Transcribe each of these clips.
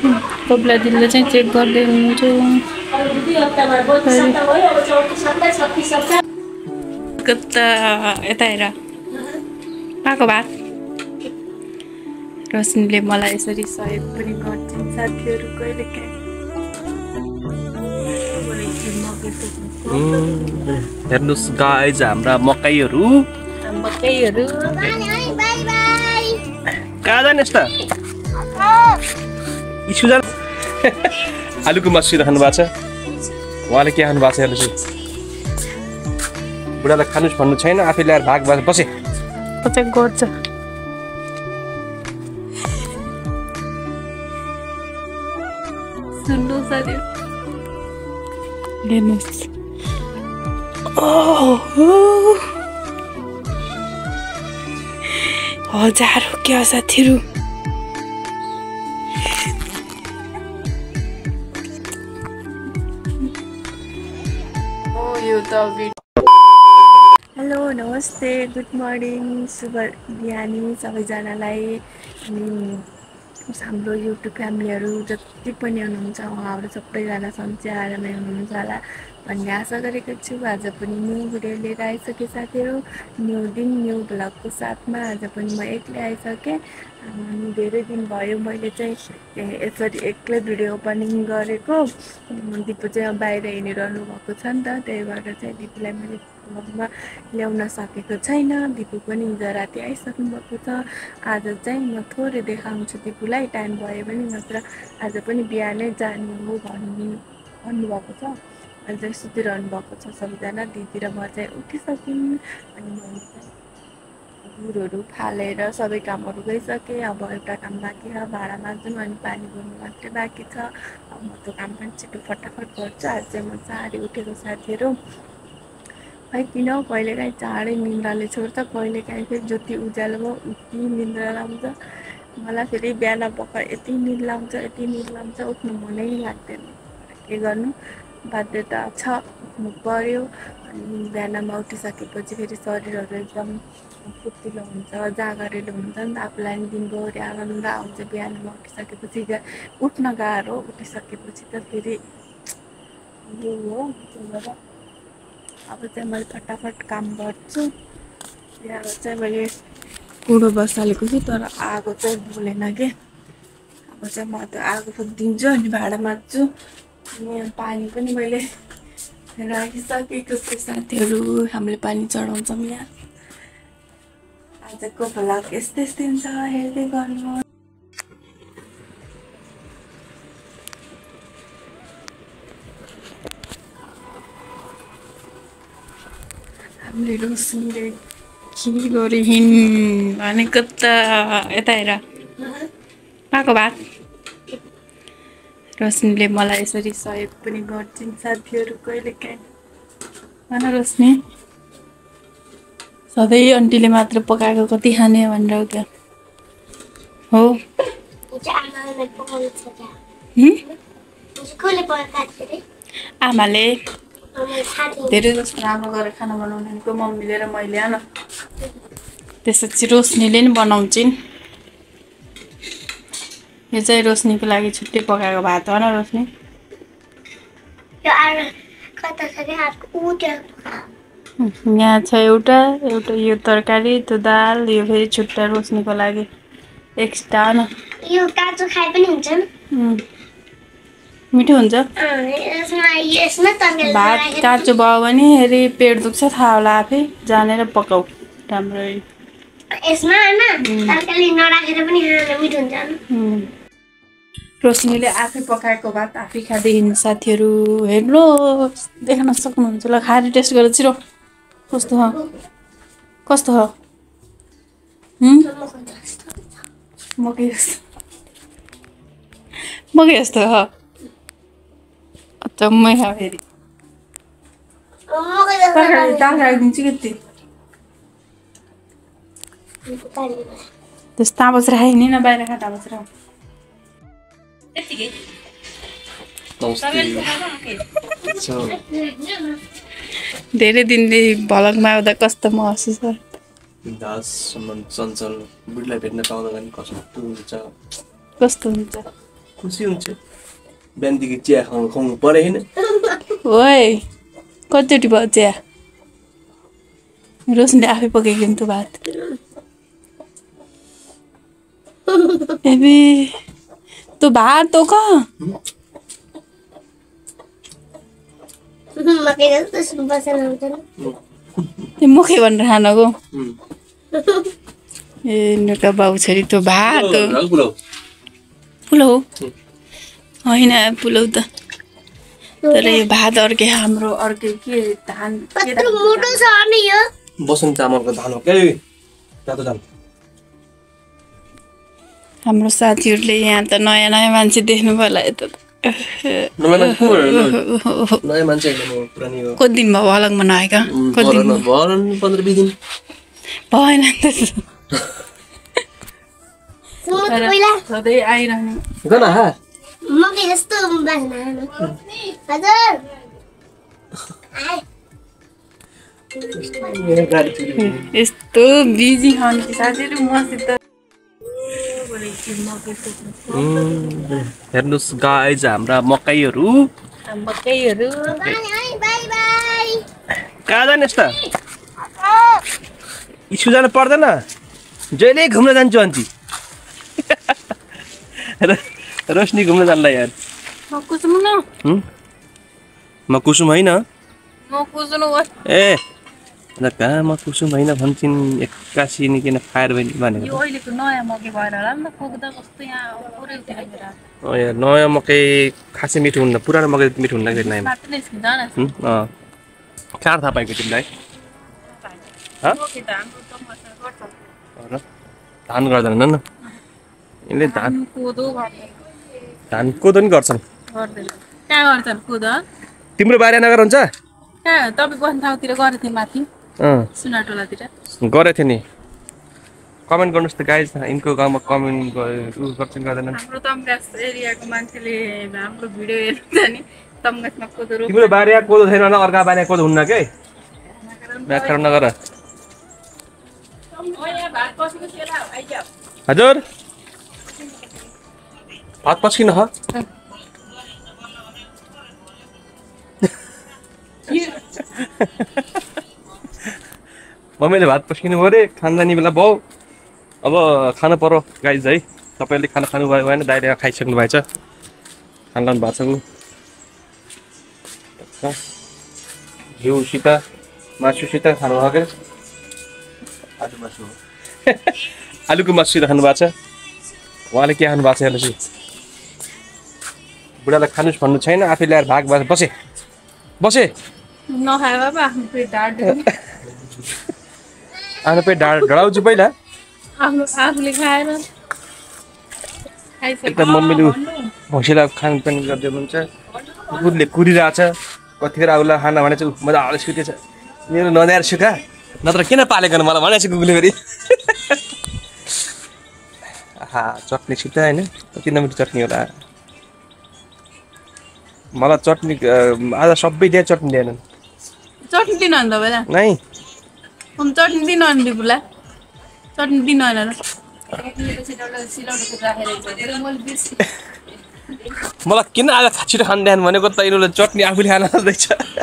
कपिला दिदीले चाहिँ चेक गर्दै हुनुहुन्छ कता यता हेर पाको भात रोशनीले मलाई यसरी सहयोग पनि गर्छन् साथीहरू कहिलेकाहीँ हेर्नुस् गाइज हाम्रा मकैहरू कहाँ जाने यस्ता इस्कुल आलुको मासु खानु भएको छ उहाँले के खानु भएको छ हेर्नुहोस् बुढालाई खानुस् भन्नु छैन आफै ल्याएर भाग भाग बसे गर्छ सुन्नु साथी हेर्नुहोस् हजारौं क्या साथीहरू हेलो नमस्ते गुड मर्निङ शुभ बिहानी सबैजनालाई अनि हाम्रो युट्युब फ्यामिलीहरू जति पनि हुनुहुन्छ उहाँहरू सबैजना सन्चै आरामै हुनुहुन्छ होला भन्ने आशा गरेको छु। आज पनि न्यू भिडियो लिएर आइसकेँ साथीहरू, न्यू दिन न्यू भ्लगको साथमा आज पनि म एक्लै आइसकेँ। अनि धेरै दिन भयो मैले चाहिँ यसरी एक्लै भिडियो ओपनिङ गरेको। दिपु चाहिँ बाहिर हिँडिरहनु भएको छ नि त, त्यही भएर चाहिँ दिपुलाई मैले भ्लगमा ल्याउन सकेको छैन। दिपु पनि हिजो राति आइसक्नु भएको छ। आज चाहिँ म थोरै देखाउँछु दिपुलाई, टाइम भयो भने नत्र आज पनि बिहानै जानु हो भन्नुभएको छ। आज सुतिरहनु भएको छ सबैजना, दिदी र म चाहिँ उठिसक्यौँ। अनि मैले चाहिँ गुडहरू फालेर सबै कामहरू गइसकेँ। अब एउटा काम बाँकी छ, भाँडा माझ्नु अनि पानी भर्नु मात्रै बाँकी छ। अब म त्यो काम पनि छिटो फटाफट गर्छु। आज चाहिँ म चाँडै उठेको साथीहरू। खै किन कहिलेकाहीँ चाँडै निन्द्राले छोड्छ, कहिलेकाहीँ फेरि जति उज्यालो भयो उति निन्द्रा लाउँछ। मलाई फेरि बिहान पख यति निद लाउँछ उठ्नु मनै लाग्दैन। के गर्नु, बाध्यता छ, उठ्नु पर्यो। अनि बिहानमा उठिसकेपछि फेरि शरीरहरू एकदम फुर्तिलो हुन्छ, जागरिलो हुन्छ नि त, आफूलाई पनि दिनभरि आनन्द आउँछ। बिहानमा उठिसकेपछि उठ्न गाह्रो, उठिसकेपछि त फेरि यो हो। त्यही भएर अब चाहिँ मैले फटाफट काम गर्छु। यहाँ चाहिँ मैले कुँडो बसालेको छु तर आगो चाहिँ बोलेन के। अब चाहिँ म त्यो आगो फुकिदिन्छु अनि भाँडा माझ्छु। अनि यहाँ पानी पनि मैले राखिसकेको छु साथीहरू, हामीले पानी चढाउँछौँ यहाँ। आजको भ्लग यस्तै हुन्छ, हेर्दै गर्नु। हामीले रोशनीले के गरिन् भनेको त यता हेर पाको भात। रोशनीले मलाई यसरी सहयोग पनि गर्छिन् साथीहरू कहिलेकाहीँ। भन रोशनी, सधैँ आन्टीले मात्र पकाएको कति खाने भनेर क्या हो? आमाले धेरै जस्तो राम्रो गरेर खाना बनाउने भनेको मम्मीले र मैले न। त्यसपछि रोशनीले नि बनाउँछिन्। यो चाहिँ रोशनीको लागि छुट्टै पकाएको भात हो न रोशनी? यहाँ छ एउटा यो तरकारी, त्यो दाल, यो फेरि छुट्टा रोशनीको लागि एक्स्ट्रा न। यो काँचो खाए पनि हुन्छ नि, मिठो हुन्छ। भात काँचो भयो भने फेरि पेट दुख्छ, थाहा होला आफै, जानेर पकाऊ राम्ररी। यसमा हैन तरकारी नराखेर पनि खान मिठो हुन्छ नि। रोशनीले आफै पकाएको भात आफै खाँदै हिँड्नु साथीहरू। हेर्नुहोस्, देख्न सक्नुहुन्छ ल। खाएर टेस्ट गरेर छिरो कस्तो हो कस्तो हो? मकै जस्तो हो। अचम्मै खा फेरि दाल राखिदिन्छु कि त्यस ताबस राखेको नि न, बाहिर खा ताबस राख। धेरै दिनदेखि भ्लगमा आउँदा कस्तो महसुस भयो? दाससम्म चञ्चल बुढीलाई भेट्न पाउँदा पनि कस्तो हुन्छ? कस्तो हुन्छ? खुसी हुन्छ बिहानदेखि चिया खुवाउनु परे होइन ओइ कतिचोटि भयो चिया रोशनीले आफै पकाएको नि त भात एबे त्यो भात हो क मकै जस्तो सुबसन हुन्छ नि त्यो मुखे भनेर खानको ए नका बाउ छोरी त्यो भात हो पुलाउ होइन पुलाउ त तर यो भात अर्कै हाम्रो अर्कै के धान कत्रो मोटो छ अनि यो बसन्त चामलको धान हो के तातो धान हाम्रो साथीहरूले यहाँ त नयाँ नयाँ मान्छे देख्नु होला यता नयाँ मान्छे होइन पुरानी हो कति दिन भयो अलगमा नआएका कति दिन 15-20 दिन भएन त सुमु त पहिला सधैँ आइरहने गना हा मकै जस्तो बास्ना हजुर आए यस्तो बिजी खाने कि साथीहरू मसित हेर्नुहोस् गाइज हाम्रा मकैहरू मकैहरू बाई बाई बाई कहाँ जाने यस्ता स्कुल जानु पर्दैन जहिले घुम्न जान्छु अन्ती रोशनी घुम्न जान्ला यार म कुसुम न म कुसुम होइन म कुसुम हो ए अन्त कहाँ म कुसुम होइन भन्छन् एक्कासी निकिन फायर भनेको यो अहिलेको नयाँ मकै भएर होला नि त कोक्दा कस्तो यहाँ पुरै उतिर यार नयाँ मकै खासै मिठो हुन्न पुरानो मकै मिठो हुन्न कि नयाँमा मात्र निस्किन्छ न कहाँ थाहा पाएको तिमीलाई मकै त हाम्रो तमासा गर्छ धान गर्दैन न यसले धान कोदो गर्ने धान कोदो नि गर्छन् गर्दैन कहाँ गर्छन् कोदो तिम्रो बारे नगर हुन्छ कहाँ तपाईँ बस्ने ठाउँतिर गरेको थिएँ माथि सुनाटोलातिर गरेको थिएँ नि कमेन्ट गर्नुहोस् त गाइज यिनको गाउँमा कमेन्ट गर्छन् गर्दैनन् हाम्रो तम्घास एरियाको मान्छेले हाम्रो भिडियो हेर्नु नि तम्घासमा कोदो रोप्छ तिम्रो बारे कोदो छैन भने अर्का बारे कोदो हुन्न के व्याकरण नगर हजुर भात पस्किन ह मम्मीले भात पस्किनु पऱ्यो खानजाने बेला भाउ अब खानु पर्यो गाइज है तपाईँले खाना खानु भयो भएन दाइले खाइसक्नु भएछ खाना लानु भएको छ घिउसित मासुसित खानु भयो क्या आलु मासु आलुको मासुसित खानु भएको छ उहाँले के खानु भएको छ हेर्नुहोस् बुढालाई खानुहोस् भन्नु छैन आफै ल्याएर भाग भएर बसे बसे नखाए बाबा आफ्नो पेट ढाड आफ्नो पेट ढडाउँछु पहिला आफ्नो आफूले खाएर एकदम मम्मीले भैँसीलाई खानपान गरिदियो हुन्छ कुकुरले कुरिरहेछ कतिखेर आउला खाना भने चाहिँ मजा आउने सुतेछ मेरो नजाएर सुका नत्र किन पालेको मलाई भनेको छ कुकुरले फेरि आहा चटनी सित होइन कति नमिठो चटनी होला मलाई चटनी आज सबै दिए चटनी दिएनन् चटनी दिनु अन्त बेला नै हम चटनी दिनु अनि दिपुला चटनी दिनु होइन मलाई किन आज छिटो खान दिएन भनेको त यिनीहरूले चटनी आफूले खान लाग्दैछ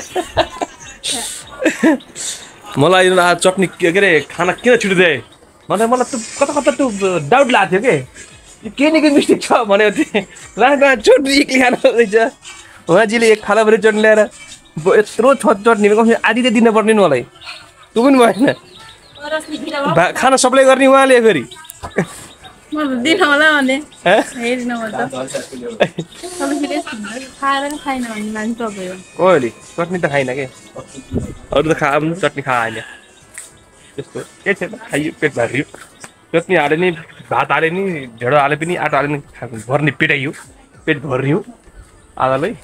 मलाई यिनीहरूले आज चटनी के अरे खाना किन छिटो दिए मलाई त कता कता त्यो डाउट लाग्थ्यो कि के न के मिस्टेक छ भनेको थिएँ ला चटनी एक्लै खान लाग्दैछ उहाँजीले एक थाला भरि चटनी ल्याएर यत्रो चटनी कमसे आधी त दिनुपर्ने नि मलाई त्यो पनि भएन खाना सबैले गर्ने उहाँले फेरि दिनु होला भने हेरिन खाएर नि खाइन भने मान्छे तपाईँ कोहीले चटनी त खाइन के अरू त खा चटनी खा होइन त्यस्तो के छैन खाइयो पेट भरियो चटनी हाले नि भात हाले नि ढेँडो हाले पनि आटा हाले नि भर्ने पेटाइयो पेट भर्ने हो आधालाई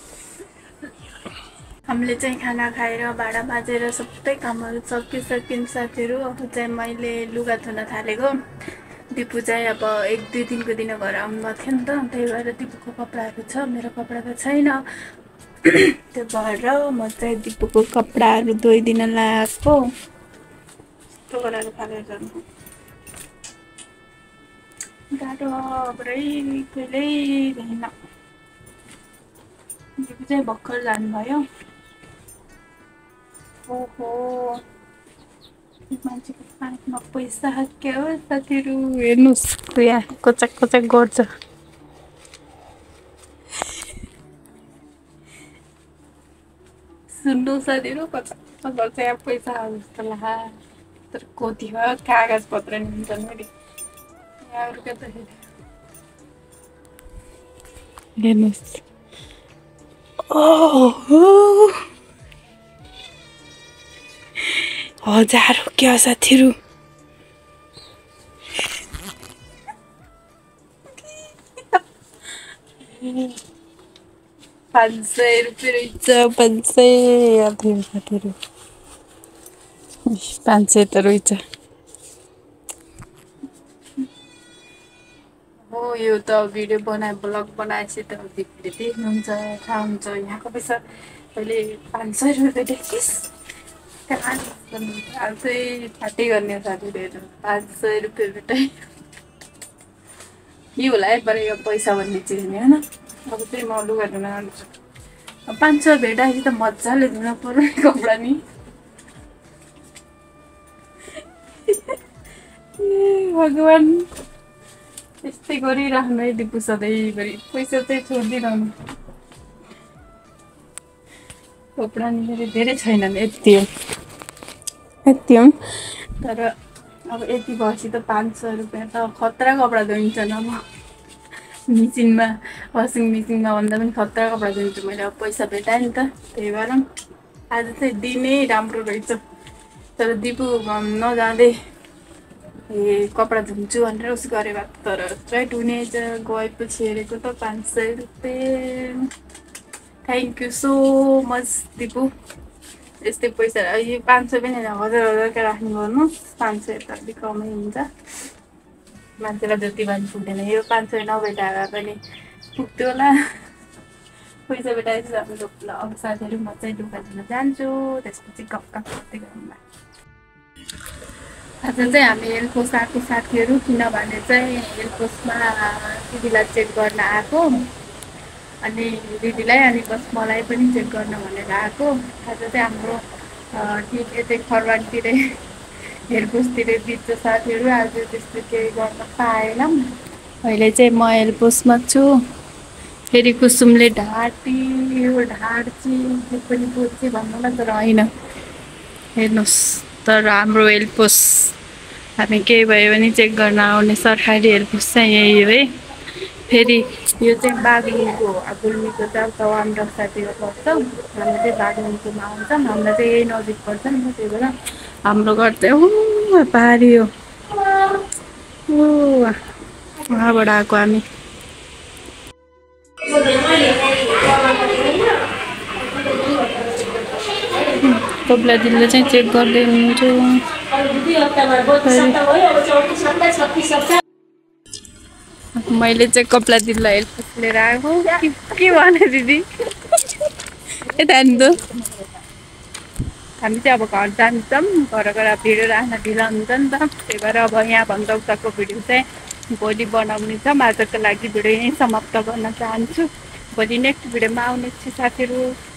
हामीले चाहिँ खाना खाएर भाँडा माझेर सबै कामहरू सकिसकिन् साथीहरू अब चाहिँ मैले लुगा धुन थालेको दिपु चाहिँ अब 1-2 दिनको दिन घर आउनुभएको थियो नि त त्यही भएर दिपुको कपडाहरू छ मेरो कपडा त छैन त्यो भएर म चाहिँ दिपुको कपडाहरू धोइदिन लगाएको त्यो गरेर फालेर जानु गाह्रो पुरै कहिल्यै देखेन। दिदी चाहिँ भर्खर जानुभयो। ओहो मान्छेको हातमा पैसा क्या हो साथीहरू, हेर्नुहोस् यहाँ कोचाक कोचाक गर्छ। सुन्नु साथीहरू कोचाक कोचाक गर्छ यहाँ पैसा जस्तो ला, तर कति हो कागज पत्र निन्छन् मैले यहाँहरू कताखेरि। हेर्नुहोस् ओहो 1000 हो क्या साथीहरू। 500 रुपियाँ रहेछ। 500 साथीहरू 500 त रहेछ। हो यो त भिडियो ब्लग बनाएपछि त दिदीले देख्नुहुन्छ, थाहा हुन्छ यहाँको पैसा। पहिले 500 रुपियाँ देखिस् कहाँ चाहिँ फाटी गर्ने साथीहरू। 500 रुपियाँ भेटाइ के होला है पर यो पैसा भन्ने चिज नि होइन। अब चाहिँ म लुगा धुन जान्छु। 500 भेटाएपछि त मजाले धुन पर्यो कपडा नि। भगवान् यस्तै गरिराख्नु है दिपु सधैँभरि, पैसा चाहिँ छोडिदिइरहनु। कपडा नि मेरो धेरै छैनन्, यति हो तर अब यति भएपछि त 500 रुपियाँ त खतरा कपडा धोइन्छन्। अब मेसिनमा वासिङ मेसिनमा भन्दा पनि खतरा कपडा धोइन्छु मैले। अब पैसा भेटाएँ नि त, त्यही भएर आज चाहिँ दिनै राम्रो रहेछ। तर दिपु नजाँदै कपडा धुन्छु भनेर उस गरे भए तर राइट हुनेछ। गएपछि हेरेको त 500 रुपियाँ। Thank you so much Dipu. यस्तै पैसा यो 500 पनि 1000 राख्नु गर्नुहोस्। 500 त अलिक कमै हुन्छ, मान्छेलाई जति भए पुग्दैन। यो 500 नभेटाएर पनि पुग्थ्यो होला। पैसा भेटाएपछि हाम्रो अब साथीहरू म चाहिँ लुगा धुन जान्छु, त्यसपछि गफ गर्दै गरौँला। आज चाहिँ हामी हेलपोस्ट आएको साथीहरू, किनभने चाहिँ हेलपोस्टमा दिदीलाई चेक गर्न आएको अनि दिदीलाई अनि बस मलाई पनि चेक गर्न भनेर आएको। आज चाहिँ हाम्रो दिदीले चाहिँ खरवानतिरै हेलपोस्टतिर बित्छ साथीहरू। आज त्यस्तो केही गर्न पाएनौँ। अहिले चाहिँ म हेलपोस्टमा छु। फेरि कुसुमले ढाड्ची त्यो पनि बोल्छ भन्नुलाई तर होइन। हेर्नुहोस् तर हाम्रो हेलपोस्ट हामी केही भयो भने चेक गर्न आउने सरकारी हेलपोस्ट चाहिँ यही हो है। फेरि यो चाहिँ बागलुङको गुल्मीको चाहिँ तवान रक्सातिर पर्छ। हामी चाहिँ बागलुङकोमा आउँछौँ, हामीलाई चाहिँ यही नजिक पर्छ नि त, त्यही भएर हाम्रो घर चाहिँ पारी हो। उहाँबाट आएको हामी। कपडा दिदीले चाहिँ चेक गर्दै हुनुहुन्छ। मैले चाहिँ कपडा दिदीलाई हेल्प लिएर आएको। के भने दिदी यता हेर्नु त, हामी चाहिँ अब घर जान्छौँ। घर गएर भिडियो राख्न ढिलो हुन्छ नि त, त्यही भएर अब यहाँभन्दा उताको भिडियो चाहिँ भोलि बनाउने छ। आजको लागि भिडियो यहीँ समाप्त गर्न चाहन्छु। भोलि नेक्स्ट भिडियोमा आउने छु साथीहरू।